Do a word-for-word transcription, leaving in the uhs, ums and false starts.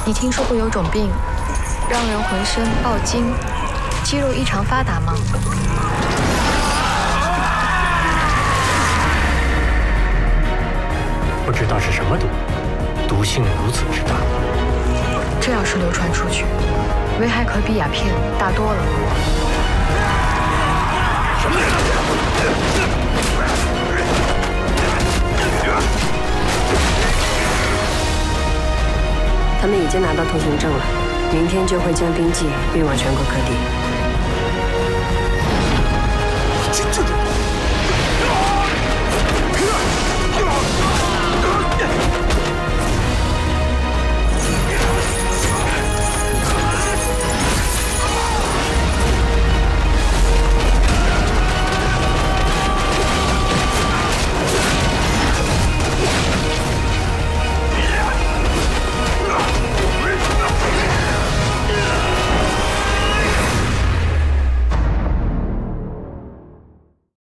你听说过有种病，让人浑身爆筋，肌肉异常发达吗？ 不知道是什么毒，毒性如此之大。 这要是流传出去，危害可比鸦片大多了。 什么人？ 他们已经拿到通行证了，明天就会将兵器运往全国各地。